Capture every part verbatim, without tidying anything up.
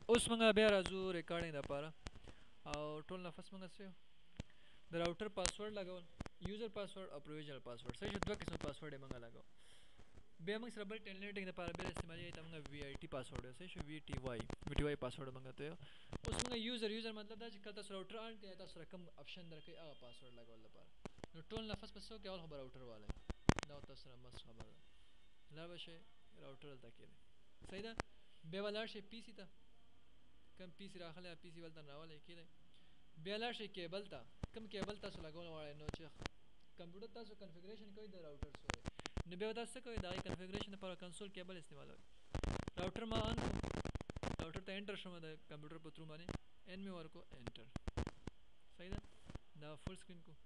اوس موږ بیا راځو ریکارډینګ دپاره او ټول نه فرست موږ څه د راوټر پاسورډ لګول یوزر پاسورډ او پروویژنل پاسورډ صحیح شو دوه قسمه پاسورډ یې موږ لګو بیا موږ سره بل ټیلنیټینګ دپاره بیا استعمالوي ته موږ وي آی ټي پاسورډ صحیح شو وي ټي واي وي ټي واي پاسورډ موږ ته اوس موږ یوزر یوزر مطلب دا چې کله تاسو راوټر آن کړئ تاسو سره کوم اپشن درکوي هغه پاسورډ لګول لپاره نو ټول نه فرست پس وکړئ اول خو به راوټر والی دا تاسو سره مست خبره ده لا به شئ راوټر دلته کېدی صحیح ده بیا به لاړ شئ پي سي ته کم پی سی راغلی پی سی بلته راولی کېدی بیا لاړ شئ کیبل ته کوم کیبل تاسو لګول غواړئ نو چې کمپیوټر تاسو کنفیګریشن کوئ د راوټر سره نو بیا تاسو څه کوئ د هغې کنفیګریشن لپاره کنسول کیبل استعمالوئ راوټر ما آن راوټر ته انټر شوم د کمپیوټر په تھرو باندې ان مې ورکو انټر صحیح ده دا فل سکرین کو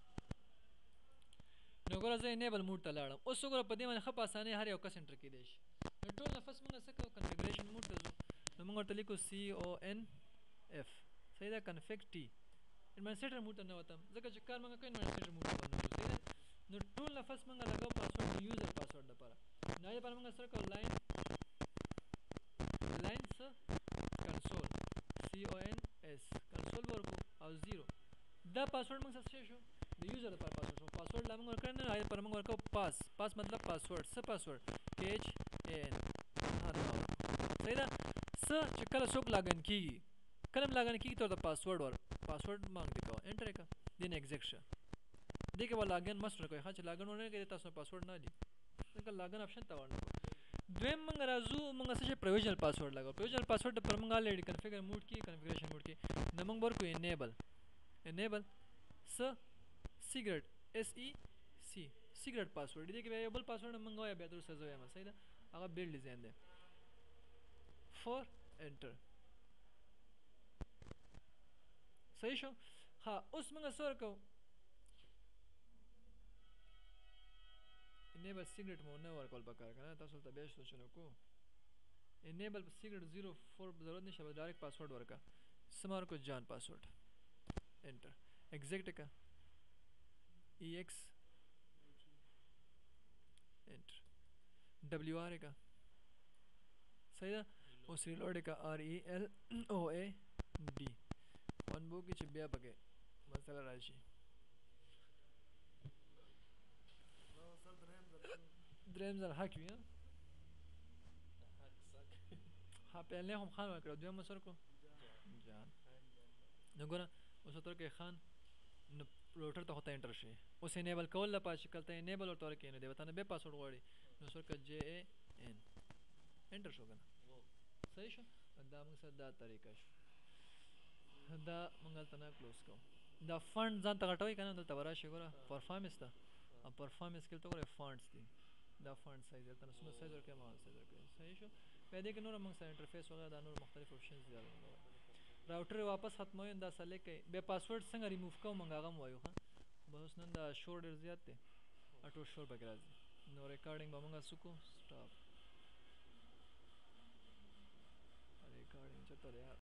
نو ګوره زه انیبل موډ ته لاړم اوس وګوره په دې باندې ښه په اسانۍ هر یو کس انټر کېدی شي نو ټول نه فرست موږ څه کوو کنفیګریشن موډ ته ځو نو موږ ورته لیکو سی او ان اف صحیح ده کنفیګ ټي ایڈمنسټریټر موډ ته نه وتم ځکه چې کار موږ کوو ایڈمنسټریټر موډ ته باندې صحیح ده نو ټول نه فرست موږ لګو پاسورډ یوزر پاسورډ لپاره نو هغې لپاره موږ سره کوو لاین لاین څه کنسول سی او ان اس کنسول به ورکړو او زیرو دا پاسورډ موږ څه شو د یوزر لپاره پاسورډ شو پاسورډ لا موږ ورکړی نه هغې لپاره موږ ورکوو پاس پاس مطلب پاسورډ څه پاسورډ کے ایچ اے ان صحیح ده څه چې کله څوک لاګن کېږي کله هم لاګن کېږي ته ورته پاسورډ ور پاسورډ مانګ دې کوه انټر یې کړه دې نه ایګزیکټ شه دې کې به لاګن مست ورکوئ ښه چې لاګن ونه کوي تاسو پاسورډ نه لي ځکه لاګن آپشن ته ورنه دویم موږ راځو موږ څه شي پروویژنل پاسورډ لګو پروویژنل پاسورډ لپاره موږ الریډي کنفیګر موډ کې کنفیګریشن موډ کې نو موږ به ورکړو انیبل انیبل څه سیګرټ اس ای سی سیګرټ پاسورډ دې کې بیا یو بل پاسورډ موږ وایو بیا درسته زه وایم صحیح ده هغه بیل ډیزاین دی فور انټر صحیح شو ها اوس موږ څه ورکوو انیبل سیګرټ مو نه ورکول پکار که نه تاسو ته بیا سوچونه کوو انیبل سیګرټ زیرو فور ضرورت نشته به ډایرکټ پاسورډ ورکړه څه ما ورکړو جان پاسورډ انټر ایګزیکټ یې کړه ای ایکس انټر ډبلیو آر یې کړه صحیح ده اوس ریلوډ یې کړه آر ای ایل او اے ډي ون به وکړي چې بیا پکې مسله راشي دریم ځل حق وي ها پیلنی هم خان ورکړه دویم مو څه ورکړو جان نو ګوره اوس ورته ورکړئ خان نو روټر ته خو ته انټر شي اوس انیبل کول لپاره چې کله ته انیبل ورته ورکړې نو دی به تا نه بیا پاسورډ غواړي نو څه ورکړه جے اے ان انټر شو که نه صحیح شو دا موږ سره دا طریقه شو دا موږ هلته نه کلوز کوو دا فنډ ځان ته غټوئ که نه دلته به راشي ګوره پرفارمنس ته او پرفارمنس کې دلته ګوره فانټس دي دا فانټ سایز دلته نه څومره سایز ورکوي هماغه سایز ورکوي صحیح شو بیا دې کې نور موږ سره انټرفیس وغیره دا نور مختلف اپشنز دي راوټر واپس ختموي دا سلیکټ کوي بیا پاسورډ څنګه ریموف کوو موږ هغه هم وایو ښه بس اوس نن دا شور ډېر زیات دی اټو شور پکې راځي نو ریکارډینګ به موږ څه کوو سټاپ ریکارډینګ چېرته دی یار